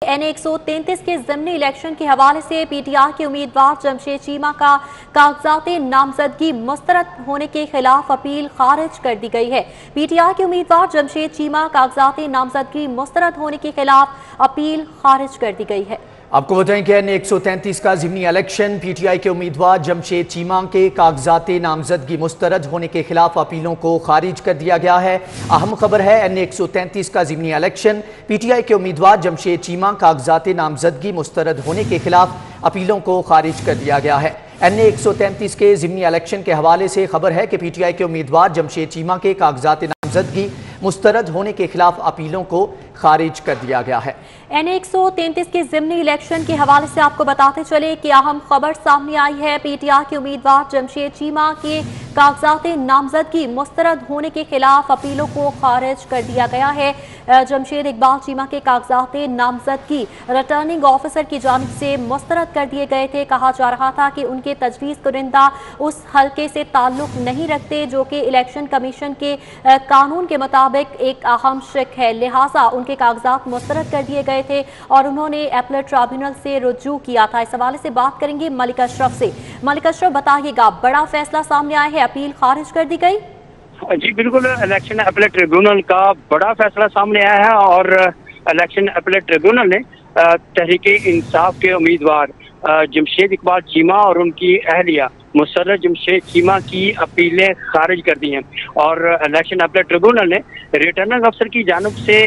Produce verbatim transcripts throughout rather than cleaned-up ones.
N A एक सौ तैंतीस के ज़िमनी इलेक्शन के हवाले से पीटीआई के उम्मीदवार जमशेद चीमा का कागजात नामजदगी मुस्तरद होने के खिलाफ अपील खारिज कर दी गई है। पीटीआई के उम्मीदवार जमशेद चीमा कागजात नामजदगी मुस्तरद होने के खिलाफ अपील खारिज कर दी गई है। आपको बताएं कि एन ए एक सौ तैंतीस का ज़िमनी इलेक्शन पीटीआई के उम्मीदवार जमशेद चीमा के कागजात नामजदगी मुस्तरद होने के खिलाफ अपीलों को खारिज कर दिया गया है। अहम खबर है, एन ए एक सौ तैंतीस का ज़िमनी इलेक्शन पीटीआई के उम्मीदवार जमशेद चीमा कागजात नामजदगी मुस्तरद होने के खिलाफ अपीलों को खारिज कर दिया गया है। एन ए एक सौ तैंतीस के ज़िमनी इलेक्शन के हवाले से खबर है कि पीटीआई के उम्मीदवार जमशेद चीमा के कागजात नामजदगी मुस्तरद होने के खिलाफ अपीलों को खारिज कर दिया गया है। एन ए एक सौ तैंतीस के ज़िमनी इलेक्शन के हवाले से आपको बताते चले कि अहम खबर सामने आई है। पीटीआई के उम्मीदवार जमशेद चीमा के कागजात नामजदगी मुस्तरद होने के खिलाफ अपीलों को खारिज कर दिया गया है। जमशेद इकबाल चीमा के कागजात नामजदगी रिटर्निंग ऑफिसर की जानिब से मुस्तरद कर दिए गए थे। कहा जा रहा था कि उनके तजवीज़ कुरिंदा उस हल्के से ताल्लुक नहीं रखते जो कि इलेक्शन कमीशन के कानून के मुताबिक एक अहम शिक है, लिहाजा उनके कागजात मुस्तरद कर दिए गए थे और उन्होंने एपलेट ट्रिब्यूनल से रुजू किया था। इस हवाले से बात करेंगे मलिक अशरफ से। मलिक अशरफ, बताइएगा, बड़ा फैसला सामने आया है, अपील खारिज कर दी गई? जी बिल्कुल, इलेक्शन एपलेट ट्रिब्यूनल का बड़ा फैसला सामने आया है और इलेक्शन एपलेट ट्रिब्यूनल ने तहरीक इंसाफ के उम्मीदवार जमशेद इकबाल चीमा और उनकी अहलिया मुसर्रत जमशेद चीमा की अपीलें खारिज कर दी हैं और इलेक्शन एपलेट ट्रिब्यूनल ने रिटर्निंग अफसर की जानिब से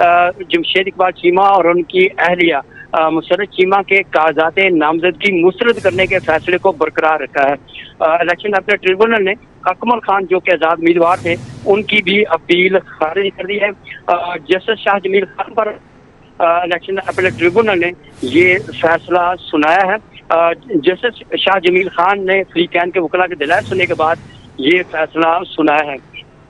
जमशेद इकबाल चीमा और उनकी अहलिया मुसर्रत चीमा के कागजात नामजदगी मुस्तरद करने के फैसले को बरकरार रखा है। इलेक्शन एपलेट ट्रिब्यूनल ने अकमल खान जो कि आज़ाद उम्मीदवार थे उनकी भी अपील खारिज कर दी है। जस्टिस शाह जमील खान पर इलेक्शन एपलेट ट्रिब्यूनल ने ये फैसला सुनाया है। जस्टिस शाह जमील खान ने फ्री कैन के वकला के दलाइल सुनने के बाद ये फैसला सुनाया है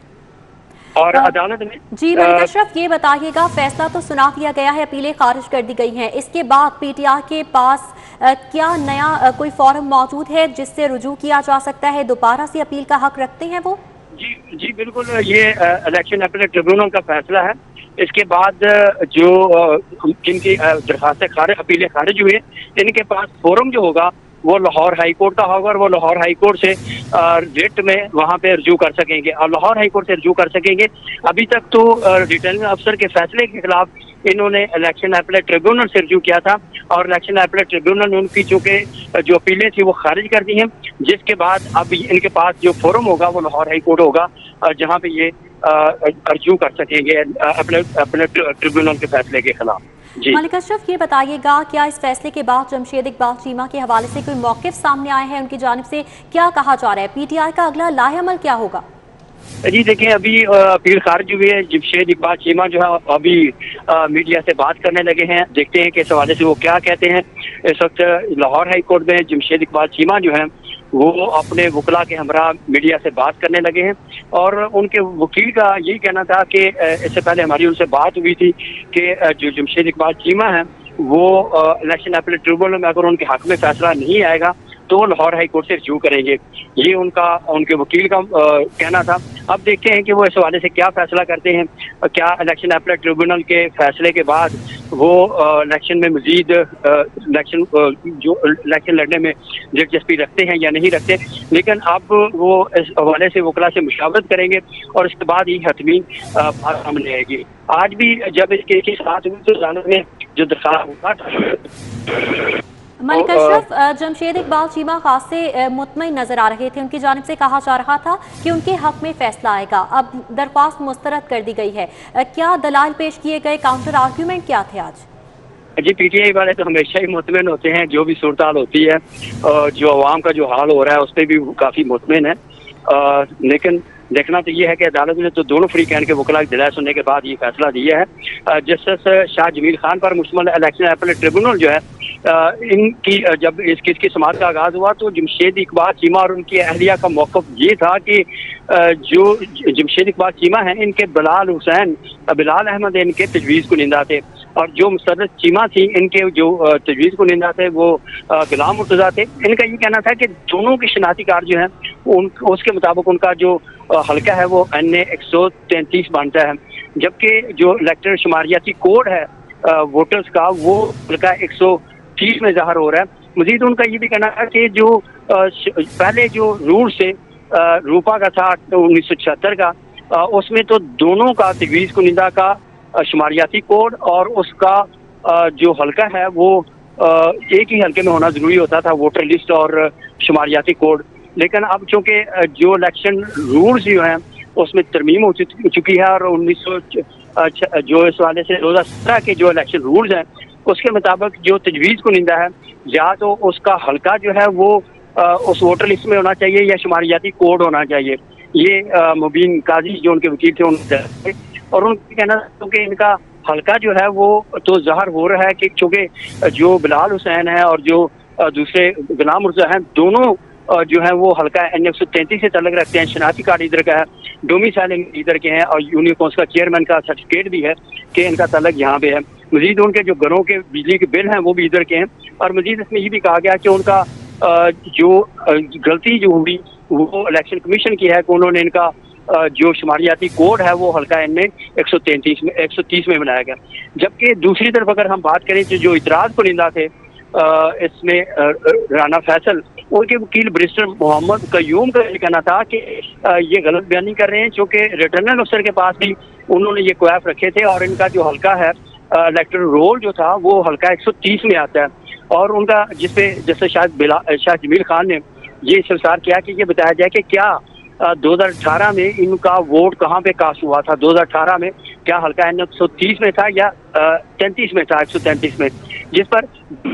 और अदालत में। जी मलिक अशरफ, ये बताइएगा, फैसला तो सुना दिया गया है, अपीलें खारिज कर दी गई हैं, इसके बाद पीटीआई के पास आ, क्या नया आ, कोई फॉर्म मौजूद है जिससे रुजू किया जा सकता है? दोबारा से अपील का हक रखते हैं वो? जी जी बिल्कुल, ये इलेक्शन एपलेट ट्रिब्यूनल का फैसला है। इसके बाद जो जिनकी दरखास्तें खारिज अपीलें खारिज हुई, इनके पास फोरम जो होगा वो लाहौर हाई कोर्ट का होगा और वो लाहौर हाई कोर्ट से रिट में वहाँ पे रजू कर सकेंगे और लाहौर हाई कोर्ट से रजू कर सकेंगे। अभी तक तो रिटर्निंग अफसर के फैसले के खिलाफ इन्होंने इलेक्शन एपलेट ट्रिब्यूनल से रजू किया था और इलेक्शन एपलेट ट्रिब्यूनल ने उनकी चूंकि जो अपीलें थी वो खारिज कर दी हैं, जिसके बाद अब इनके पास जो फोरम होगा वो लाहौर हाई कोर्ट होगा जहाँ पे ये रजू कर सकेंगे एपलेट ट्रिब्यूनल के फैसले के खिलाफ। मलिक अशरफ, ये बताइएगा, क्या इस फैसले के बाद जमशेद इकबाल चीमा के हवाले से कोई मौक़िफ़ सामने आए हैं? उनकी जानिब से क्या कहा जा रहा है? पीटीआई का अगला लाहेअमल क्या होगा? जी देखिए, अभी अपील खारिज हुई है। जमशेद इकबाल चीमा जो है अभी आ, मीडिया से बात करने लगे हैं, देखते हैं कि इस हवाले से वो क्या कहते हैं। इस वक्त लाहौर हाई कोर्ट में जमशेद इकबाल चीमा जो है वो अपने वकला के हमरा मीडिया से बात करने लगे हैं और उनके वकील का यही कहना था कि इससे पहले हमारी उनसे बात हुई थी कि जो जमशेद इकबाल चीमा है वो इलेक्शन एपलेट ट्रिब्यूनल में अगर उनके हक में फैसला नहीं आएगा तो लाहौर हाई कोर्ट से रजू करेंगे, ये उनका उनके वकील का आ, कहना था। अब देखते हैं कि वो इस हवाले से क्या फैसला करते हैं। क्या इलेक्शन एपलेट ट्रिब्यूनल के फैसले के बाद वो इलेक्शन में मजीद इलेक्शन जो इलेक्शन लड़ने में दिलचस्पी रखते हैं या नहीं रखते, लेकिन अब वो इस हवाले से वकला से मुशावरत करेंगे और इसके बाद ही हतमी बात सामने आएगी। आज भी जब इस केस की साथ हुई तो अदालत में जो दरखास्त मलिक अशरफ, जमशेद इकबाल चीमा खास से मुतमईन नजर आ रहे थे। उनकी जानिब से कहा जा रहा था कि उनके हक में फैसला आएगा। अब दरख्वास्त मुस्तरद कर दी गई है, क्या दलाइल पेश किए गए? काउंटर आर्ग्यूमेंट क्या थे आज? जी पीटीआई वाले तो हमेशा ही मुतमईन होते हैं, जो भी सूरत हाल होती है, जो अवाम का जो हाल हो रहा है उस पर भी काफ़ी मुतमईन है। लेकिन देखना तो ये है कि अदालत ने तो दोनों फ्री कैन के वकला के दलाइल सुनने के बाद ये फैसला दिया है। जस्टिस शाह जमील खान पर मुश्तमिल इलेक्शन एपलेट ट्रिब्यूनल जो है इनकी जब इस केस की समाअत का आगाज हुआ तो जमशेद इकबाल चीमा और उनकी अहलिया का मौक़िफ़ ये था कि जो जमशेद इकबाल चीमा हैं इनके बिलाल हुसैन बिलाल अहमद इनके तजवीज़ कुनिंदा थे और जो मुसर्रत चीमा थी इनके जो तजवीज़ कुनिंदा थे वो गुलाम मुर्तज़ा थे। इनका ये कहना था कि दोनों की शनाख्ती कार्ड जो है उन उसके मुताबिक उनका जो हल्का है वो एन ए एक सौ तैंतीस बनता है, जबकि जो इलेक्टरल शुमारियाती कोड है वोटर्स का वो हल्का एक सौ तीस में ज़ाहिर हो रहा है। मजीद उनका ये भी कहना है कि जो आ, पहले जो रूल से आ, रूपा का था उन्नीस सौ छिहत्तर का, आ, उसमें तो दोनों का तजवीज़ कुनिंदा का शुमारियाती कोड और उसका आ, जो हल्का है वो आ, एक ही हल्के में होना ज़रूरी होता था, वोटर लिस्ट और शुमारियाती कोड। लेकिन अब चूँकि जो इलेक्शन रूल्स जो हैं उसमें तरमीम हो चुकी है और उन्नीस सौ जो इस वाले से दो हज़ार सत्रह के जो इलेक्शन रूल्स हैं उसके मुताबिक जो तजवीज़ कुनिंदा है या तो उसका हल्का जो है वो आ, उस वोटर लिस्ट में होना चाहिए या शुमारियाती कोड होना चाहिए। ये आ, मुबीन काजी जो उनके वकील थे उन्होंने, और उनका कहना है कि इनका हल्का जो है वो तो ज़ाहिर हो रहा है कि चूँकि जो बिलाल हुसैन है और जो दूसरे गुलाम मुर्जा हैं दोनों जो है वो हल्का एन एक सौ तैंतीस से तल्लुक़ रखते हैं। शनाख्ती कार्ड इधर का है, डोमिसाइलिंग इधर के हैं और यूनियन काउंसिल का चेयरमैन का सर्टिफिकेट भी है कि इनका तल्लुक़ यहाँ पे है। मजीद उनके जो घरों के बिजली के बिल हैं वो भी इधर के हैं। और मजीद इसमें ये भी कहा गया कि उनका जो गलती जो हुई वो इलेक्शन कमीशन की है कि उन्होंने इनका जो शुमारियाती कोड है वो हल्का एन में एक सौ तैंतीस में एक सौ तीस में बनाया गया। जबकि दूसरी तरफ अगर हम बात करें तो जो इतराज़ कुनिंदा थे इसमें राना फैसल, उनके वकील बैरिस्टर मोहम्मद कयूम का ये कहना था कि ये गलत बयानी कर रहे हैं, चूँकि रिटर्निंग अफसर के पास भी उन्होंने ये क्वैफ रखे थे और इनका जो हल्का है इलेक्टोरल रोल जो था वो हल्का एक सौ तीस में आता है। और उनका जिसपे जैसे शायद शाह जमील खान ने ये इस्तफसार किया कि ये बताया जाए कि क्या दो हज़ार अठारह में इनका वोट कहाँ पे कास्ट हुआ था, दो हज़ार अठारह में क्या हल्का एन एक सौ तीस में था या तैंतीस में था, एक सौ तैंतीस में, जिस पर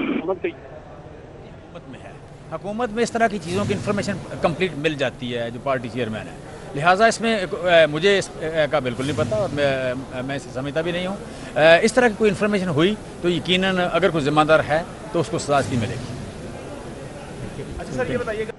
हुकूमत में इस तरह की चीज़ों की इन्फॉर्मेशन कंप्लीट मिल जाती है जो पार्टी चेयरमैन है, लिहाजा इसमें मुझे इसका बिल्कुल नहीं पता और मैं मैं इसे समझता भी नहीं हूँ। इस तरह की कोई इन्फॉर्मेशन हुई तो यकीनन अगर कोई जिम्मेदार है तो उसको सजा इसकी मिलेगी। अच्छा सर, ये बताइएगा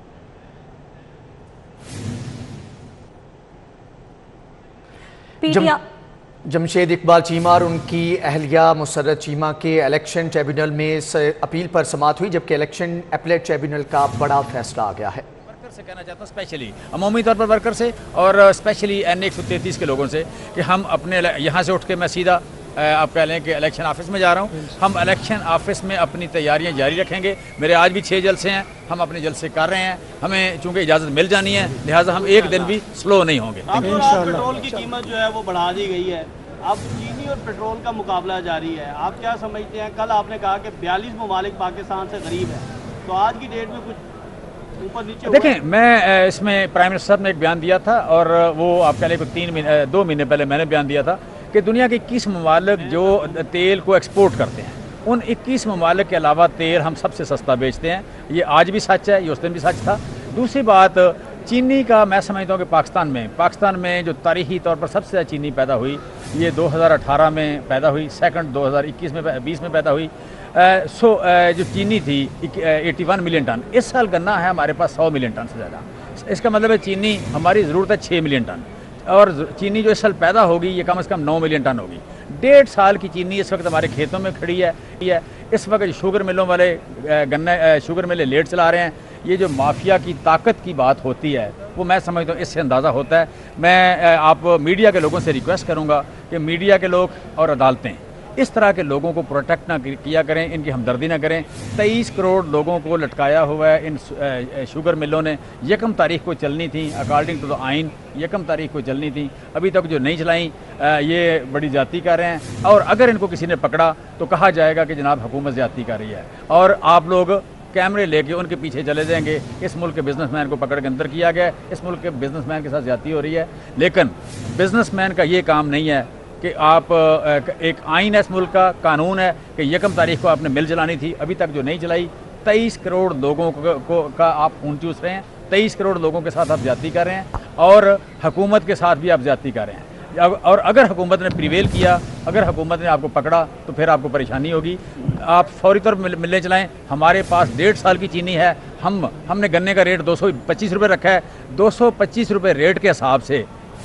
पीटीआई जमशेद इकबाल चीमा और उनकी अहलिया मुसर्रत चीमा के इलेक्शन ट्रिब्यूनल में अपील पर समाअत हुई, जबकि इलेक्शन अपीलेट ट्रिब्यूनल का बड़ा फैसला आ गया है। वर्कर से कहना चाहता हूँ, स्पेशली अमूमी तौर पर वर्कर से और स्पेशली एन एक सौ तैंतीस के लोगों से कि हम अपने यहाँ से उठ के मैं सीधा आप कह लें कि इलेक्शन ऑफिस में जा रहा हूँ। हम इलेक्शन ऑफिस में अपनी तैयारियां जारी रखेंगे। मेरे आज भी छः जलसे हैं, हम अपने जलसे कर रहे हैं। हमें चूंकि इजाज़त मिल जानी है लिहाजा हम एक दिन भी स्लो नहीं होंगे। पेट्रोल की कीमत जो है वो बढ़ा दी गई है, अब चीनी और पेट्रोल का मुकाबला जारी है। आप क्या समझते हैं? कल आपने कहा कि बयालीस ममालिक पाकिस्तान से गरीब है, तो आज की डेट में कुछ ऊपर नीचे देखें, मैं इसमें प्राइम मिनिस्टर साहब ने एक बयान दिया था और वो आप कह लें तीन महीने दो महीने पहले मैंने बयान दिया था कि दुनिया के इक्कीस ममालिक जो तेल को एक्सपोर्ट करते हैं उन इक्कीस ममालिक के अलावा तेल हम सबसे सस्ता बेचते हैं। ये आज भी सच है, ये उस दिन भी सच था। दूसरी बात, चीनी का मैं समझता हूँ कि पाकिस्तान में पाकिस्तान में जो तारीखी तौर पर सबसे ज़्यादा चीनी पैदा हुई ये दो हज़ार अठारह में पैदा हुई, सेकंड दो हज़ार इक्कीस में बीस में पैदा हुई। आ, सो आ, जो चीनी थी इक्यासी मिलियन टन, इस साल गन्ना है हमारे पास सौ मिलियन टन से ज़्यादा। इसका मतलब है चीनी हमारी ज़रूरत है छः मिलियन टन और चीनी जो इस साल पैदा होगी ये कम से कम नौ मिलियन टन होगी। डेढ़ साल की चीनी इस वक्त हमारे खेतों में खड़ी है। इस वक्त शुगर मिलों वाले गन्ना शुगर मिलें लेट चला रहे हैं। ये जो माफिया की ताकत की बात होती है वो मैं समझता हूँ इससे अंदाज़ा होता है। मैं आप मीडिया के लोगों से रिक्वेस्ट करूँगा कि मीडिया के लोग और अदालतें इस तरह के लोगों को प्रोटेक्ट ना किया करें, इनकी हमदर्दी ना करें। तेईस करोड़ लोगों को लटकाया हुआ है इन शुगर मिलों ने। यकम तारीख को चलनी थी, अकॉर्डिंग टू द आइन यकम तारीख को चलनी थी, अभी तक जो नहीं चलाई ये बड़ी ज़्यादती कर रहे हैं। और अगर इनको किसी ने पकड़ा तो कहा जाएगा कि जनाब हुकूमत ज़्यादती कर रही है और आप लोग कैमरे लेके उनके पीछे चले जाएंगे। इस मुल्क के बिजनेसमैन को पकड़ के अंदर किया गया, इस मुल्क के बिजनेसमैन के साथ ज़्यादती हो रही है। लेकिन बिजनेसमैन का ये काम नहीं है कि आप एक आइन है इस मुल्क का, कानून है कि यकम तारीख को आपने मिल जलानी थी, अभी तक जो नहीं जलाई। तेईस करोड़ लोगों को, को का आप खून चूस रहे हैं, तेईस करोड़ लोगों के साथ आप ज्यादती कर रहे हैं और हुकूमत के साथ भी आप ज्यादती कर रहे हैं। और अगर हुकूमत ने प्रिवेल किया, अगर हुकूमत ने आपको पकड़ा तो फिर आपको परेशानी होगी। आप फौरी तौर पर मिलने चलाएँ। हमारे पास डेढ़ साल की चीनी है, हम हमने गन्ने का रेट दो सौ पच्चीस रुपये रखा है। दो सौ पच्चीस रुपये रेट के हिसाब से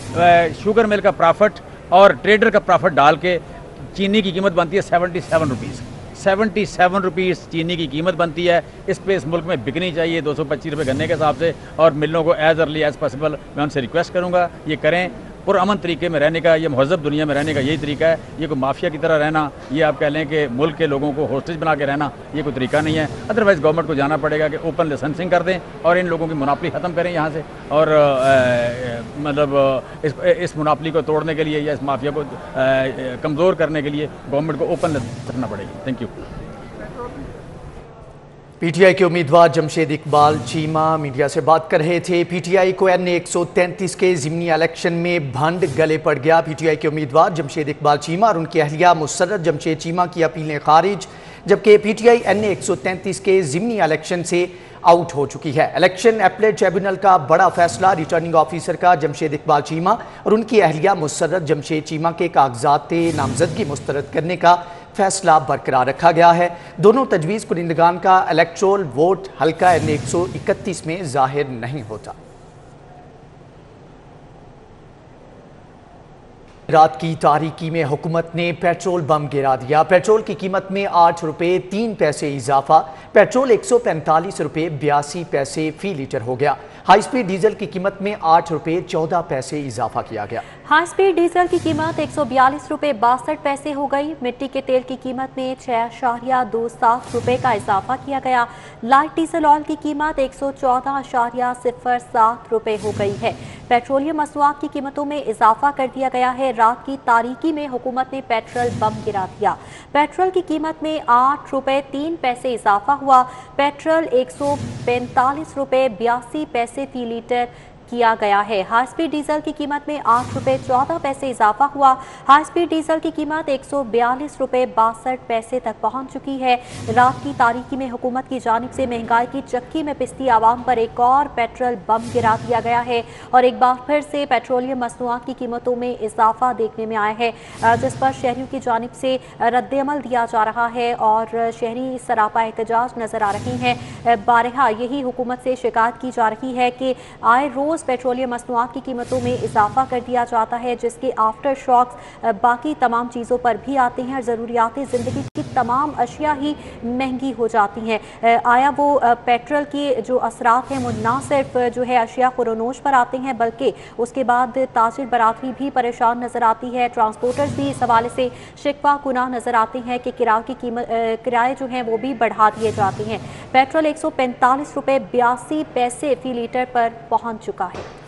शुगर मिल का प्रॉफिट और ट्रेडर का प्रॉफिट डाल के चीनी की कीमत बनती है seventy seven rupees seventy seven rupees चीनी की कीमत बनती है। इस पे इस मुल्क में बिकनी चाहिए दो सौ पच्चीस रुपये गन्ने के हिसाब से। और मिलों को एज़ अर्ली एज़ पॉसिबल मैं उनसे रिक्वेस्ट करूँगा ये करें। पुरअमन तरीके में रहने का, ये महज़ब दुनिया में रहने का यही तरीका है। ये कोई माफिया की तरह रहना, ये आप कह लें कि मुल्क के लोगों को होस्टेज बना के रहना, ये कोई तरीका नहीं है। अदरवाइज़ गवर्नमेंट को जाना पड़ेगा कि ओपन लाइसेंसिंग कर दें और इन लोगों की मुनाफली ख़त्म करें यहाँ से, और मतलब इस इस मुनाफली को तोड़ने के लिए या इस माफिया को कमज़ोर करने के लिए गवर्नमेंट को ओपन करना पड़ेगी। Thank you. पीटीआई के उम्मीदवार जमशेद इकबाल चीमा मीडिया से बात कर रहे थे। पीटीआई को एन ए एक सौ तैंतीस के ज़िमनी इलेक्शन में भंड गले पड़ गया। पीटीआई के उम्मीदवार जमशेद इकबाल चीमा और उनकी अहलिया मुसर्रत जमशेद चीमा की अपीलें खारिज, जबकि पीटीआई एन ए एक सौ तैंतीस के ज़िमनी इलेक्शन से आउट हो चुकी है। इलेक्शन अपीलेट ट्रिब्यूनल का बड़ा फैसला, रिटर्निंग ऑफिसर का जमशेद इकबाल चीमा और उनकी अहलिया मुसर्रत जमशेद चीमा के कागजात नामजदगी मुस्तरद करने का फैसला बरकरार रखा गया है। दोनों तजवीज़ कुनिंदगान का इलेक्ट्रोल वोट हल्का एन एक सौ इकतीस में जाहिर नहीं होता। रात की तारीकी में हुकूमत ने पेट्रोल बम गिरा दिया। पेट्रोल की कीमत में आठ रुपये तीन पैसे इजाफा, पेट्रोल एक सौ पैंतालीस रुपये बयासी पैसे फी लीटर हो गया। हाई स्पीड डीजल की कीमत में आठ रुपये चौदह पैसे इजाफा किया गया। हाई स्पीड डीजल की कीमत एक सौ बयालीस रुपये बासठ पैसे हो गई। मिट्टी के तेल की कीमत में छह अशारिया दो सात रुपये का इजाफा किया गया। लाइट डीजल ऑयल की कीमत एक सौ चौदह अशारिया सिफर सात रुपये हो गई है। पेट्रोलियम मसनूआत की कीमतों में इजाफा कर दिया गया है। रात की तारीकी में हुकूमत ने पेट्रोल बम गिरा दिया। पेट्रोल की कीमत में आठ रुपये तीन पैसे इजाफा हुआ। पेट्रोल एक सौ पैंतालीस रुपये बयासी पैसे फी लीटर किया गया है। हाई स्पीड डीजल की कीमत में आठ रुपये चौदह पैसे इजाफा हुआ। हाई स्पीड डीजल की कीमत एक सौ बयालीस रुपये बासठ पैसे तक पहुंच चुकी है। रात की तारीकी में हुकूमत की जानिब से महंगाई की चक्की में पिसती आवाम पर एक और पेट्रोल बम गिरा दिया गया है और एक बार फिर से पेट्रोलियम मसनूआत की कीमतों में इजाफा देखने में आया है, जिस पर शहरियों की जानिब से रद्दअमल दिया जा रहा है और शहरी सरापा एहतजाज नजर आ रही हैं। बारहा यही हुकूमत से शिकायत की जा रही है कि आए रोज पेट्रोलियम मसनूआत की कीमतों में इजाफा कर दिया जाता है, जिसके आफ्टर शॉक्स बाकी तमाम चीज़ों पर भी आते हैं और ज़रूरियाती ज़िंदगी की तमाम अशिया ही महंगी हो जाती हैं। आया वो पेट्रोल की जो असरात हैं वो ना सिर्फ जो है अशिया खुरोनोश पर आते हैं, बल्कि उसके बाद ताजिर बरादरी भी परेशान नज़र आती है। ट्रांसपोर्टर्स भी इस हवाले से शिकवा गुनाह नज़र आते हैं कि किराए की कीमत किराए जो हैं वो भी बढ़ा दिए जाते हैं। पेट्रोल एक सौ पैंतालीस रुपये बयासी पैसे फी लीटर पर पहुँच चुका है।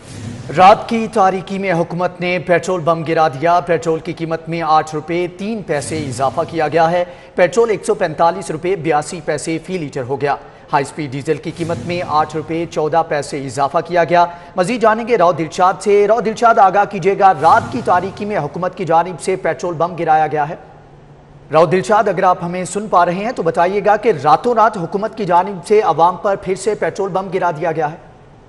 रात की तारीकी में हुकूमत ने पेट्रोल बम गिरा दिया। पेट्रोल की कीमत में आठ रुपये तीन पैसे इजाफा किया गया है। पेट्रोल एक सौ पैंतालीस रुपये बयासी पैसे फी लीटर हो गया। हाई स्पीड डीजल की कीमत में आठ रुपये चौदह पैसे इजाफा किया गया। मजीद जानेंगे राव दिलशाद से। राव दिलशाद, आगाह कीजिएगा, रात की तारीकी में हुकूमत की जानिब से पेट्रोल बम गिराया गया है। राव दिलशाद, अगर आप हमें सुन पा रहे हैं तो बताइएगा कि रातों रात हुकूमत की जानिब से अवाम पर फिर से पेट्रोल बम गिरा दिया गया है।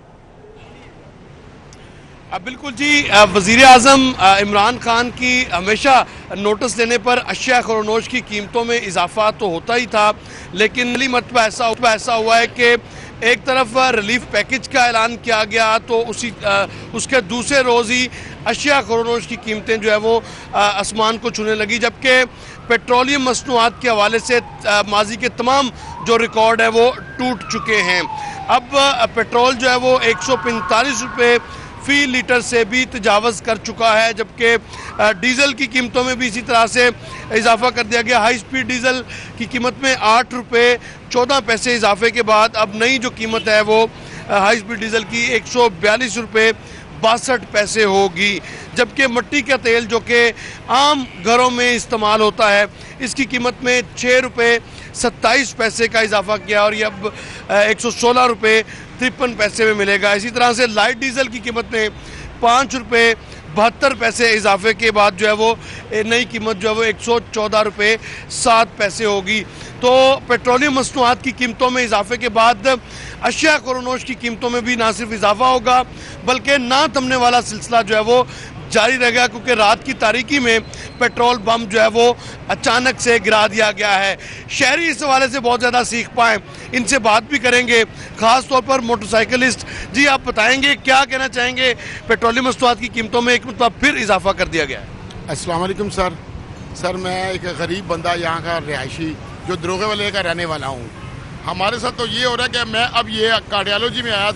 बिल्कुल जी, वज़ीर आज़म इमरान खान की हमेशा नोटिस देने पर अशिया खुरोनोश की कीमतों में इजाफा तो होता ही था, लेकिन पहली मरतबा ऐसा ऐसा हुआ है कि एक तरफ रिलीफ पैकेज का ऐलान किया गया तो उसी उसके दूसरे रोज़ ही अशिया खुरोनोश की कीमतें जो है वो आसमान को छूने लगी, जबकि पेट्रोलियम मसनूआत के हवाले से माजी के तमाम जो रिकॉर्ड है वो टूट चुके हैं। अब पेट्रोल जो है वो एक सौ पैंतालीस रुपये फी लीटर से भी तजावज़ कर चुका है, जबकि डीज़ल की कीमतों में भी इसी तरह से इजाफा कर दिया गया। हाई स्पीड डीज़ल की कीमत में आठ रुपये चौदह पैसे इजाफे के बाद अब नई जो कीमत है वो हाई स्पीड डीज़ल की एक सौ बयालीस रुपये बासठ पैसे होगी, जबकि मिट्टी का तेल जो कि आम घरों में इस्तेमाल होता है इसकी कीमत में छः रुपये सत्ताईस पैसे का इजाफा किया और ये अब एक सौ सोलह रुपये तिरपन पैसे में मिलेगा। इसी तरह से लाइट डीजल की कीमत में पाँच रुपये बहत्तर पैसे इजाफे के बाद जो है वो नई कीमत जो है वो एक सौ चौदह रुपये सात पैसे होगी। तो पेट्रोलियम मसनूआत की कीमतों में इजाफे के बाद अशिया खुरोनोश की कीमतों में भी ना सिर्फ इजाफा होगा बल्कि ना थमने वाला सिलसिला जो है वो जारी रहेगा, क्योंकि रात की तारीकी में पेट्रोल बम जो है वो अचानक से गिरा दिया गया है। शहरी इस हवाले से बहुत ज़्यादा सीख पाएँ, इनसे बात भी करेंगे, ख़ास तौर पर मोटरसाइकिलिस्ट। जी, आप बताएंगे क्या कहना चाहेंगे, पेट्रोलियम मसनूआत की कीमतों में एक मतलब फिर इजाफा कर दिया गया है। अस्सलाम वालेकुम सर सर मैं एक गरीब बंदा यहाँ का रिहायशी जो दरोगे वाले का रहने वाला हूँ। हमारे साथ तो ये हो रहा है कि मैं अब ये कार्डियोलॉजी में आया था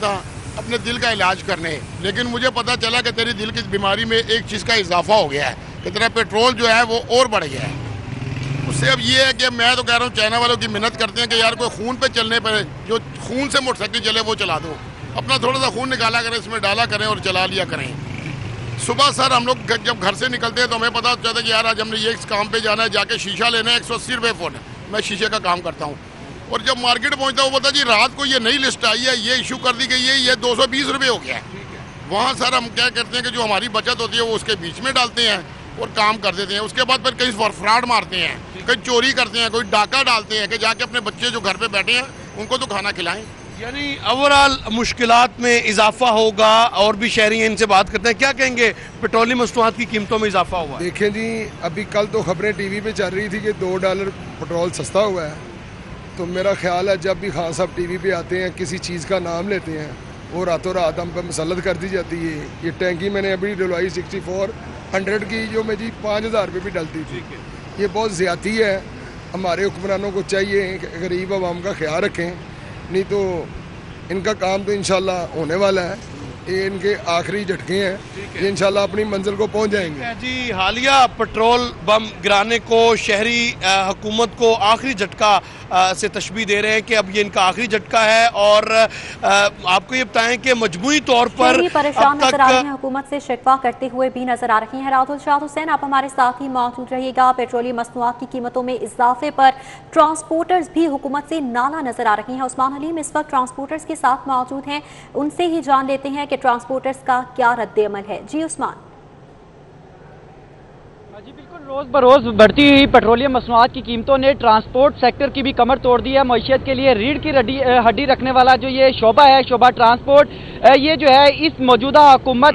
अपने दिल का इलाज करने, लेकिन मुझे पता चला कि तेरी दिल की बीमारी में एक चीज़ का इजाफा हो गया है कि तेरा पेट्रोल जो है वो और बढ़ गया है। उससे अब ये है कि मैं तो कह रहा हूँ चाइना वालों की मिन्नत करते हैं कि यार कोई खून पे चलने पर, जो खून से मोटरसाइकिल चले वो चला दो, अपना थोड़ा सा खून निकाला करें, इसमें डाला करें और चला लिया करें। सुबह सर हम लोग जब घर से निकलते हैं तो हमें पता चलता है कि यार आज हमने ये इस काम पे जाना है, जाके शीशा लेना है, एक सौ अस्सी रुपये फुट, मैं शीशे का काम करता हूँ। और जब मार्केट पहुँचता हूँ पता जी रात को ये नई लिस्ट आई है, ये इशू कर दी गई है, ये दो सौ बीस रुपये हो गया है। वहाँ सर हम क्या करते हैं कि जो हमारी बचत होती है वो उसके बीच में डालते हैं और काम कर देते हैं। उसके बाद फिर कहीं फ्रॉड मारते हैं, कहीं चोरी करते हैं, कोई डाका डालते हैं कि जाके अपने बच्चे जो घर पे बैठे हैं उनको तो खाना खिलाएं। यानी ओवरऑल मुश्किलात में इजाफा होगा। और भी शहरी हैं, इनसे बात करते हैं, क्या कहेंगे पेट्रोलियम मसनूआत की कीमतों में इजाफा हुआ है? देखें जी, अभी कल तो खबरें टीवी पे चल रही थी कि दो डॉलर पेट्रोल सस्ता हुआ है, तो मेरा ख्याल है जब भी खान साहब टीवी पे आते हैं किसी चीज़ का नाम लेते हैं वो रातों रात हम पर मुसल्लत कर दी जाती है। ये टैंकी मैंने अभी डलवाई सिक्सटी फोर हंड्रेड की, जो मेरी पाँच हज़ार रुपये भी डलती थी। ये बहुत ज़्यादती है। हमारे हुक्मरानों को चाहिए कि गरीब आवाम का ख्याल रखें, नहीं तो इनका काम तो इंशाल्लाह होने वाला है। ये इनके आखिरी झटके हैं, ये इंशाल्लाह अपनी मंजिल को पहुंच जाएंगे। जी, हालिया पेट्रोल बम गिराने को शहरी हुकूमत को आखिरी झटका से तशबीह दे रहे हैं कि अब ये इनका आखिरी झटका है। और आ, आपको ये बताएं कि मजबूरी तौर पर परेशान नजर आ रही हैं, हुकूमत से शिकवा करते हुए भी नजर आ रही हैं। राहुल शाह हुसैन, आप हमारे साथ ही मौजूद रहिएगा। पेट्रोलियम मसनूआत की कीमतों में इजाफे पर ट्रांसपोर्टर्स भी हुकूमत से नाला नजर आ रही हैं। उस्मान हलीम इस वक्त ट्रांसपोर्टर्स के साथ मौजूद हैं, उनसे ही जान लेते हैं कि ट्रांसपोर्टर्स का क्या रद्द अमल है। जी उस्मान। जी बिल्कुल, रोज़ बरोज़ बढ़ती हुई पेट्रोलियम मसनूआत की कीमतों ने ट्रांसपोर्ट सेक्टर की भी कमर तोड़ दी है। मईशत के लिए रीढ़ की हड्डी हड्डी रखने वाला जो ये शोबा है, शोबा ट्रांसपोर्ट, ये जो है इस मौजूदा हुकूमत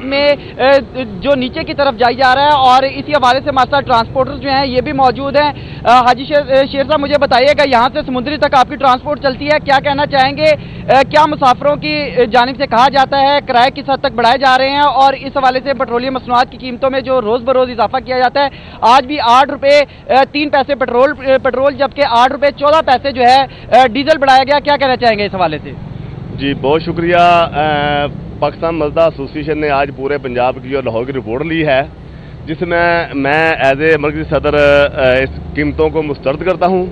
में जो नीचे की तरफ जाई जा रहा है। और इसी हवाले से हमारे साथ ट्रांसपोर्टर्स जो हैं ये भी मौजूद हैं। हाजी शेर शेर साहब, मुझे बताइएगा, यहाँ से समुद्री तक आपकी ट्रांसपोर्ट चलती है, क्या कहना चाहेंगे? क्या मुसाफिरों की जानिब से कहा जाता है किराए किस हद तक बढ़ाए जा रहे हैं? और इस हवाले से पेट्रोलियम मसनूआत की कीमतों में जो रोज़ बरोज़ इजाफा किया जाता है, आज भी आठ रुपये तीन पैसे पेट्रोल पेट्रोल जबकि आठ रुपये चौदह पैसे जो है डीजल बढ़ाया गया, क्या कहना चाहेंगे इस हवाले से? जी बहुत शुक्रिया। पाकिस्तान मजदा एसोसिएशन ने आज पूरे पंजाब की और लाहौर की रिपोर्ट ली है, जिसमें मैं एज ए मरकज़ी सदर इस कीमतों को मुस्तरद करता हूँ।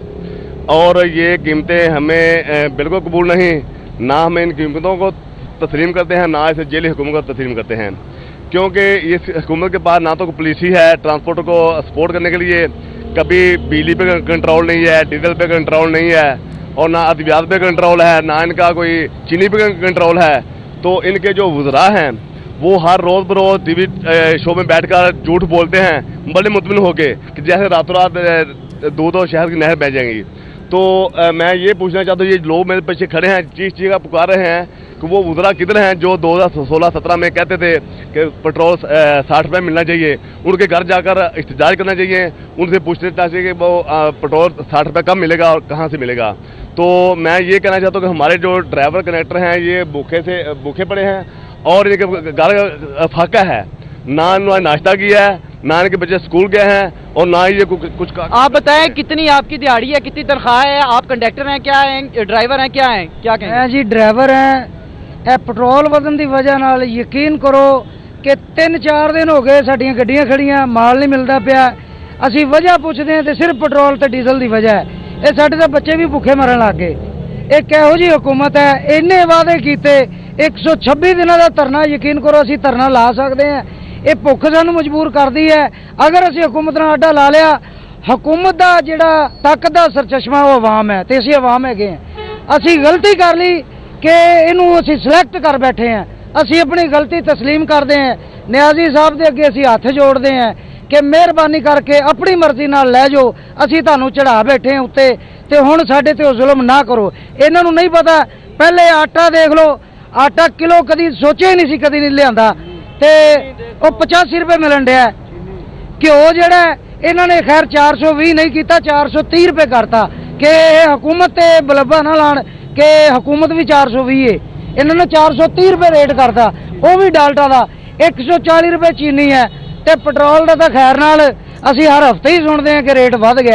और ये कीमतें हमें बिल्कुल कबूल नहीं, ना हम इन कीमतों को तस्लीम करते हैं, ना इसे जेली हुकूमत को तस्लीम करते हैं। क्योंकि इस हुकूमत के पास ना तो पुलिस ही है ट्रांसपोर्ट को सपोर्ट करने के लिए, कभी बिजली पे कंट्रोल नहीं है, डीजल पे कंट्रोल नहीं है, और ना अद्वियात पे कंट्रोल है, ना इनका कोई चीनी पे कंट्रोल है। तो इनके जो वज़रा हैं वो हर रोज़ बरोज़ टीवी शो में बैठकर झूठ बोलते हैं बड़े मुतमिन होके कि जैसे रातों रात दूध और शहर की नहर बह जाएंगी। तो आ, मैं ये पूछना चाहता हूँ, ये लोग मेरे पीछे खड़े हैं चीख चीख पुकार रहे हैं कि वो वज़रा किधर हैं जो दो हज़ार सोलह सत्रह में कहते थे कि पेट्रोल साठ रुपये मिलना चाहिए, उनके घर जाकर इख्तिजाज करना चाहिए, उनसे पूछना चाहिए कि वो आ, पेट्रोल साठ रुपये कब मिलेगा और कहाँ से मिलेगा। तो मैं ये कहना चाहता हूँ कि हमारे जो ड्राइवर कनेक्टर हैं ये भूखे से भूखे पड़े हैं और इनके घर फाका है, ना इन्होंने नाश्ता किया है, ना इनके बच्चे स्कूल गए हैं और ना ये कुछ कुछ का। आप बताएं कितनी आपकी दिहाड़ी है, कितनी तनख्वाह है? आप कंडक्टर हैं, क्या हैं, ड्राइवर हैं, क्या हैं, क्या कहें? मैं जी ड्राइवर हैं। ਇਹ ਪੈਟਰੋਲ ਵਧਣ ਦੀ ਵਜ੍ਹਾ ਨਾਲ ਯਕੀਨ ਕਰੋ ਕਿ ਤਿੰਨ ਚਾਰ ਦਿਨ ਹੋ ਗਏ ਸਾਡੀਆਂ ਗੱਡੀਆਂ ਖੜੀਆਂ, ਮਾਲ ਨਹੀਂ ਮਿਲਦਾ ਪਿਆ। ਅਸੀਂ ਵਜ੍ਹਾ ਪੁੱਛਦੇ ਹਾਂ ਤੇ ਸਿਰਫ ਪੈਟਰੋਲ ਤੇ ਡੀਜ਼ਲ ਦੀ ਵਜ੍ਹਾ ਹੈ। ਇਹ ਸਾਡੇ ਤਾਂ ਬੱਚੇ ਵੀ ਭੁੱਖੇ ਮਰਨ ਲੱਗ ਗਏ। ਇਹ ਕਿਹੋ ਜਿਹੀ ਹਕੂਮਤ ਹੈ? ਇੰਨੇ ਵਾਅਦੇ ਕੀਤੇ, ਇੱਕ ਸੌ ਛੱਬੀ ਦਿਨਾਂ ਦਾ ਧਰਨਾ, ਯਕੀਨ ਕਰੋ ਅਸੀਂ ਧਰਨਾ ਲਾ ਸਕਦੇ ਹਾਂ। ਇਹ ਭੁੱਖ ਸਾਨੂੰ ਮਜਬੂਰ ਕਰਦੀ ਹੈ। ਅਗਰ ਅਸੀਂ ਹਕੂਮਤ ਨਾਲ ਅੱਡਾ ਲਾ ਲਿਆ, ਹਕੂਮਤ ਦਾ ਜਿਹੜਾ ਤਾਕਤ ਦਾ ਸਰਚਸ਼ਮਾ ਉਹ ਆਵਾਮ ਹੈ ਤੇ ਅਸੀਂ ਆਵਾਮ ਹੈਗੇ ਹਾਂ। ਅਸੀਂ ਗਲਤੀ ਕਰ ਲਈ कि इनू असी सिलेक्ट कर बैठे हैं, असी अपनी गलती तस्लीम करते हैं। नियाजी साहब के अगे असी हथ जोड़ते हैं कि मेहरबानी करके अपनी मर्जी नाल लै जाओ, असी तुहानू चढ़ा बैठे हैं उत्ते ते हुण साडे ते जुल्म ना करो। इन्हां नू नहीं पता, पहले आटा देख लो, आटा किलो कदी सोचे ही नहीं सी, कदी नहीं लिआंदा ते वो पचासी रुपये मिलन दिया। घ्यो जिहड़ा इन्हां ने खैर चार सौ भी नहीं किया, चार सौ तीह रुपये करता कि हुकूमत ते बलब्बा ना लाण कि हुकूमत भी चार सौ भी है, इन्होंने चार सौ तीह रुपये रेट करता, वो भी डाल्टा का एक सौ चाली रुपये चीनी है। तो पेट्रोल का तो खैर नाल असी हर हफ्ते ही सुनते हैं कि रेट बढ़ गया।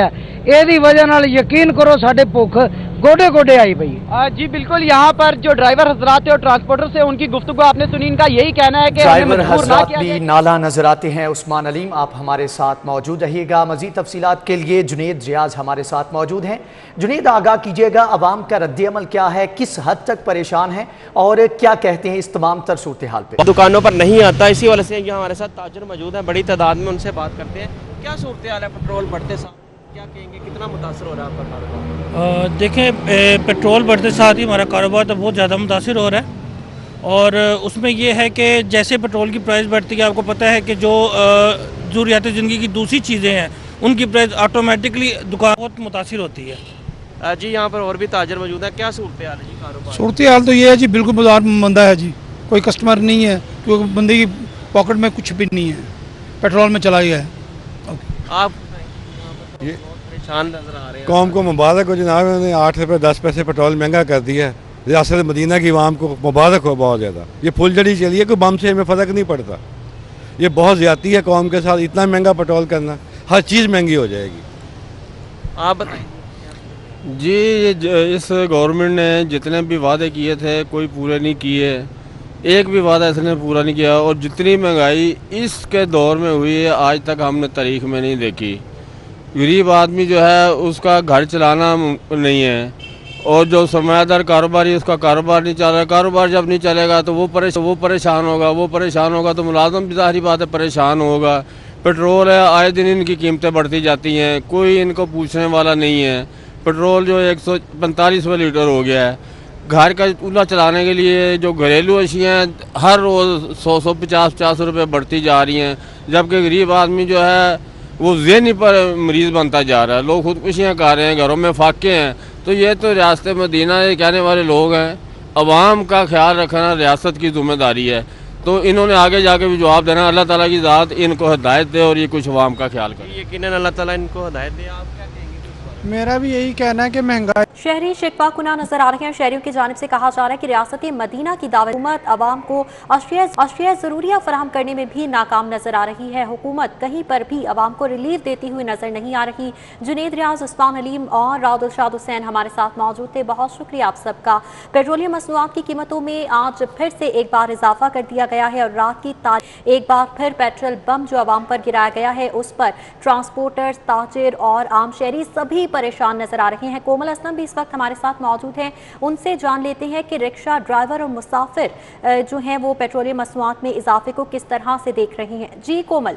ਇਹਦੀ ਵਜ੍ਹਾ ਨਾਲ ਯਕੀਨ ਕਰੋ ਸਾਡੇ ਭੁੱਖ गोडे गोडे आई पई। जी बिल्कुल, यहाँ पर जो ड्राइवर हजरात थे और ट्रांसपोर्टर से उनकी गुफ्तगू आपने सुनी, इनका यही कहना है कि ड्राइवर हजरात भी नाला नजर आते हैं। उस्मान अलीम, आप हमारे साथ मौजूद रहिएगा। मजीद तफसीलात के लिए जुनेद रियाज हमारे साथ मौजूद हैं। जुनेद, आगाह कीजिएगा, अवाम का रद्द-ए-अमल क्या है, किस हद तक परेशान है और क्या कहते हैं इस तमाम तर सूरत हाल पे? दुकानों पर नहीं आता, इसी वजह से यहाँ हमारे साथ ताजर मौजूद हैं, बड़ी तादाद में उनसे बात करते हैं। क्या सूरत हाल है पेट्रोल बढ़ते साथ, क्या कहेंगे, कितना मुतासर हो रहा है आपका कारोबार? देखें, पेट्रोल बढ़ते साथ ही हमारा कारोबार तो बहुत ज़्यादा मुतासर हो रहा है और उसमें यह है कि जैसे पेट्रोल की प्राइस बढ़ती है, आपको पता है कि जो ज़रूरियात ज़िंदगी की दूसरी चीज़ें हैं उनकी प्राइस ऑटोमेटिकली दुकान बहुत मुतासर होती है। जी यहाँ पर और भी ताजर मौजूद है, क्या सूरत हाल है जी कारोबार? सूरत हाल तो ये है जी, बिल्कुल बाजार मंदा है जी, कोई कस्टमर नहीं है क्योंकि बंदे की पॉकेट में कुछ भी नहीं है, पेट्रोल में चला गया है। आप ये परेशान नजर आ रहे हैं। कौम को मुबारक हो जनाब, उन्होंने आठ रुपये दस पैसे पेट्रोल महंगा कर दिया है। रियासत मदीना की आवाम को मुबारक हो बहुत ज़्यादा। ये फुलझड़ी चली है, कोई बम से हमें फ़र्क नहीं पड़ता। ये बहुत ज़्यादती है कौम के साथ, इतना महंगा पेट्रोल करना, हर चीज़ महंगी हो जाएगी। आप बताइए जी, ये इस गवर्नमेंट ने जितने भी वादे किए थे कोई पूरे नहीं किए, एक भी वादा इसने पूरा नहीं किया और जितनी महंगाई इसके दौर में हुई है आज तक हमने तारीख में नहीं देखी। गरीब आदमी जो है उसका घर चलाना नहीं है और जो सरमायादार कारोबारी उसका कारोबार नहीं चल रहा। कारोबार जब नहीं चलेगा तो वो परेशान वो परेशान होगा वो परेशान होगा तो मुलाजम भी ज़ाहिर बात है परेशान होगा। पेट्रोल है, आए दिन इनकी कीमतें बढ़ती जाती हैं, कोई इनको पूछने वाला नहीं है। पेट्रोल जो एक सौ पैंतालीस रुपये लीटर हो गया है। घर का चूल्हा चलाने के लिए जो घरेलू अशियाँ हर रोज़ सौ सौ पचास पचास रुपये बढ़ती जा रही हैं, जबकि गरीब आदमी जो है वो ज़हनी पर मरीज़ बनता जा रहा है। लोग खुदकुशियाँ कर रहे हैं, घरों में फाके हैं। तो ये तो रियासत मदीना ये कहने वाले लोग हैं, अवाम का ख्याल रखना रियासत की जिम्मेदारी है। तो इन्होंने आगे जाके भी जवाब देना। अल्लाह ताला की ज़ात इनको हिदायत दे और ये कुछ अवाम का ख्याल करे। यकीनन अल्लाह ताला इनको हिदायत दे। आप क्या कहेंगे? मेरा भी यही कहना है कि महंगाई शहरी शिकवा कुना नजर आ रहे हैं। शहरियों की जानिब से कहा जा रहा है कि रियासत मदीना की दावत हुकूमत आवाम को अशिया ज़रूरिया फराहम करने में भी नाकाम नजर आ रही है। हुकूमत कहीं पर भी आवाम को रिलीफ देती हुई नजर नहीं आ रही। जुनेद रियाज, उस्मान अलीम और राउदुलशाद हुसैन हमारे साथ मौजूद थे। बहुत शुक्रिया आप सबका। पेट्रोलियम मसनूआत की कीमतों में आज फिर से एक बार इजाफा कर दिया गया है और रात की तारीख एक बार फिर पेट्रोल बम जो आवाम पर गिराया गया है उस पर ट्रांसपोर्टर्स, ताजिर और आम शहरी सभी परेशान नजर आ रहे हैं। कोमल असलम भी इस वक्त हमारे साथ मौजूद हैं, उनसे जान लेते हैं कि रिक्शा ड्राइवर और मुसाफिर जो हैं वो पेट्रोलियम मसनूआत में इजाफे को किस तरह से देख रही हैं। जी कोमल।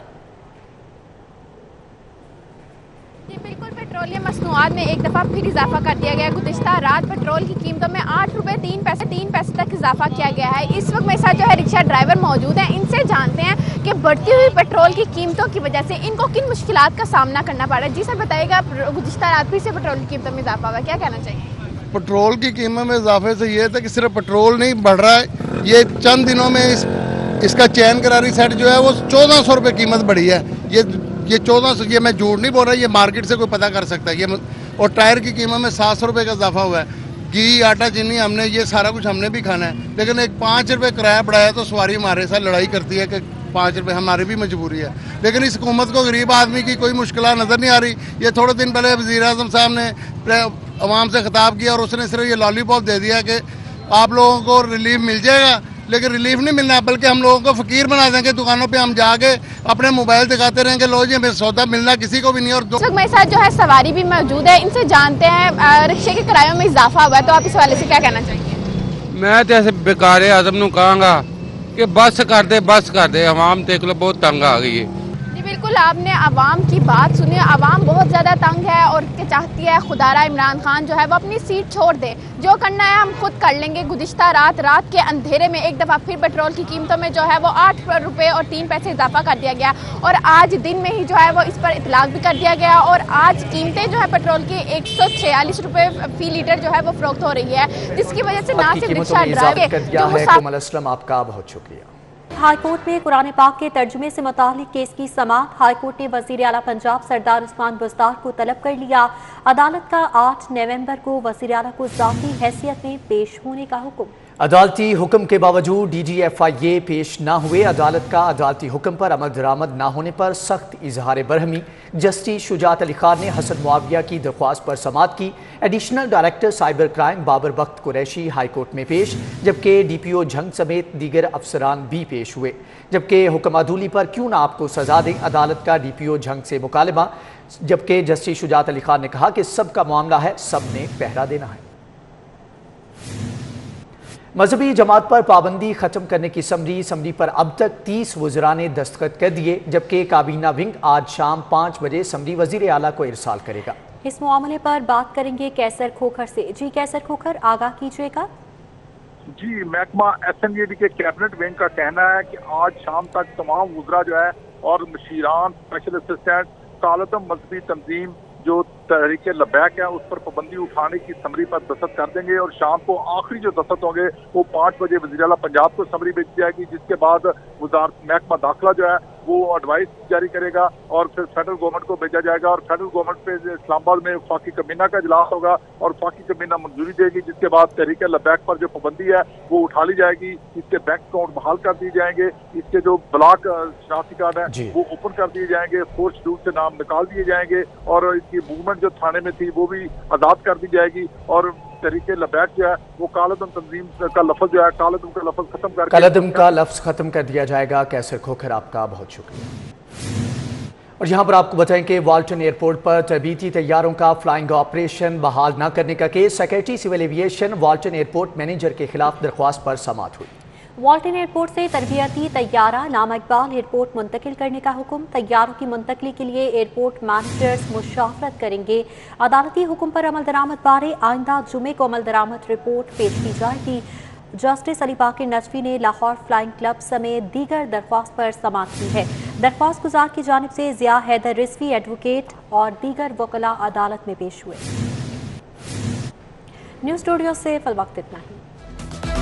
जी बिल्कुल, पेट्रोलियम मसनूआत में एक दफ़ा फिर इजाफा कर दिया गया। गुज़िश्ता रात पेट्रोल की कीमतों में आठ रुपये तीन पैसे तीन पैसे तक इजाफा किया गया है। इस वक्त मेरे साथ जो है रिक्शा ड्राइवर मौजूद हैं, इनसे जानते हैं कि बढ़ती हुई पेट्रोल की कीमतों की वजह से इनको किन मुश्किलात का सामना करना पड़ रहा है। जी सर बताइएगा, गुज़िश्ता रात फिर से पेट्रोल की कीमतों में इजाफा हुआ, क्या कहना चाहिए? पेट्रोल की कीमत में इजाफे से ये था कि सिर्फ पेट्रोल नहीं बढ़ रहा है, ये चंद दिनों में इस, इसका चैन करारी सेट जो है वो चौदह सौ रुपये कीमत बढ़ी है। ये ये चौदह सौ, ये मैं झूठ नहीं बोल रहा, ये मार्केट से कोई पता कर सकता है ये। और टायर की कीमत में सात सौ रुपये का इजाफा हुआ है। घी, आटा, चीनी हमने ये सारा कुछ हमने भी खाना है, लेकिन एक पाँच रुपये किराया बढ़ाया तो सवारी हमारे साथ लड़ाई करती है कि पाँच रुपये हमारी भी मजबूरी है। लेकिन इस हुकूमत को गरीब आदमी की कोई मुश्किल नज़र नहीं आ रही। ये थोड़े दिन पहले वज़ीर आज़म साहब ने अवाम से खिताब किया और उसने सिर्फ ये लॉलीपॉप दे दिया कि आप लोगों को रिलीफ मिल जाएगा, लेकिन रिलीफ नहीं मिलना है, बल्कि हम लोगों को फ़कीर बना देंगे। दुकानों पे हम जाके अपने मोबाइल दिखाते रहेंगे, लो जी हमें सौदा मिलना किसी को भी नहीं। और दो मेरे साथ जो है सवारी भी मौजूद है, इनसे जानते हैं रिक्शे के किरायों में इजाफा हुआ है, तो आप इस वाले से क्या कहना चाहिए? मैं तो ऐसे बेकार आजम नूं कहांगा कि बस कर दे बस कर दे, आवाम देख लो बहुत तंग आ गई है। बिल्कुल, आपने आवाम की बात सुनी। आवाम बहुत ज़्यादा तंग है और चाहती है खुदारा इमरान खान जो है वो अपनी सीट छोड़ दे, जो करना है हम खुद कर लेंगे। गुज़िश्ता रात रात के अंधेरे में एक दफ़ा फिर पेट्रोल की कीमतों में जो है वो आठ रुपये और तीन पैसे इजाफा कर दिया गया और आज दिन में ही जो है वो इस पर इतलाक भी कर दिया गया और आज कीमतें जो है पेट्रोल की एक सौ छियालीस रुपये फी लीटर जो है वो फरोख्त हो रही है, जिसकी वजह से ना सिर्फ रिक्शा ड्राइवर। आपका बहुत शुक्रिया। हाईकोर्ट में कुरान पाक के तर्जुमे से मुतालिक केस की समाअत। हाईकोर्ट ने वजीर आला पंजाब सरदार उस्मान बुज़दार को तलब कर लिया। अदालत का आठ नवंबर को वजीर आला को ज़ाती हैसियत में पेश होने का हुक्म। अदालती हुक्म के बावजूद डी जी एफ आई ए पेश न हुए। अदालत का अदालती हुक्म पर अमल दरामद न होने पर सख्त इजहार बरहमी। जस्टिस शुजात अली खान ने हसन मुआविया की दरख्वास्त पर समाअत की। Additional director cyber crime Babar Bakht Qureshi high court में पेश, जबकि डी पी ओ झंग समेत दीगर अफसरान भी पेश हुए। जबकि हुक्म अदूली पर क्यों ना आपको सजा दें, अदालत का डी पी ओ झंग से मुकालबा। जबकि जस्टिस शुजात अली खान ने कहा कि सबका मामला है, सब ने पहरा देना है। मजहबी जमात पर पाबंदी खत्म करने की समरी समरी पर अब तक तीस वज़रा ने दस्तखत कर दिए, जबकि काबीना विंग आज शाम पाँच बजे समरी वजीर आला को इरसाल करेगा। इस मामले पर बात करेंगे कैसर खोखर से। जी कैसर खोखर, आगाह कीजिएगा। जी, महकमा एस एन जी डी के कैबिनेट विंग का कहना है कि आज शाम तक तमाम वज़रा जो है और मशीरान, स्पेशल असिस्टेंट, कालतम मजहबी तंजीम जो तहरीक लबैक है उस पर पाबंदी उठाने की समरी पर दस्तखत कर देंगे और शाम को आखिरी जो दस्तखत होंगे वो पाँच बजे वज़ीर आला पंजाब को समरी भेजी जाएगी, जिसके बाद वज़ारत महकमा दाखिला जो है वो एडवाइस जारी करेगा और फिर फेडरल गवर्नमेंट को भेजा जाएगा और फेडरल गवर्नमेंट पे इस्लामाबाद में वफाकी कमीना का इजलास होगा और वफाकी कमीना मंजूरी देगी, जिसके बाद तहरीक लबैक पर जो पाबंदी है वो उठा ली जाएगी। इसके बैंक अकाउंट बहाल कर दिए जाएंगे, इसके जो ब्लॉक शनाख्ती कार्ड है वो ओपन कर दिए जाएंगे, फोर्स शेड्यूल से नाम निकाल दिए जाएंगे और इसकी मूवमेंट जो थाने में थी वो भी आज़ाद कर दी जाएगी और तरीके लबैक जो है वो कालदम तंजीम का लफ्ज जो है कालदम का लफ्ज खत्म कर कालदम का लफ्ज खत्म कर दिया जाएगा। कैसर खोखर, आपका बहुत शुक्रिया। और यहाँ पर आपको बताएं कि वाल्टन एयरपोर्ट पर तरबीती तैयारों का फ्लाइंग ऑपरेशन बहाल न करने का केस। Secretary civil aviation Walton airport manager के खिलाफ दरख्वास्त पर समाअत हुई। वाल्टन एयरपोर्ट से तरबियती तैयारा नामा इकबाल एयरपोर्ट मुंतकिल करने का हुक्म। तैयारों की मुंतकली के लिए एयरपोर्ट मैनेजर्स मुशावरत करेंगे। अदालती हुक्म पर अमल दरामद बारे आइंदा जुमे को अमल दरामद रिपोर्ट पेश की जाएगी। जस्टिस अली बाकर नजफी ने लाहौर फ्लाइंग क्लब समेत दीगर दरख्वास्त पर समाअत की है। दरख्वास्त गुजार की जानिब से जिया हैदर रिजवी एडवोकेट और दीगर वकला अदालत में पेश हुए। न्यूज़ स्टूडियो से फिल वक्त इतना ही।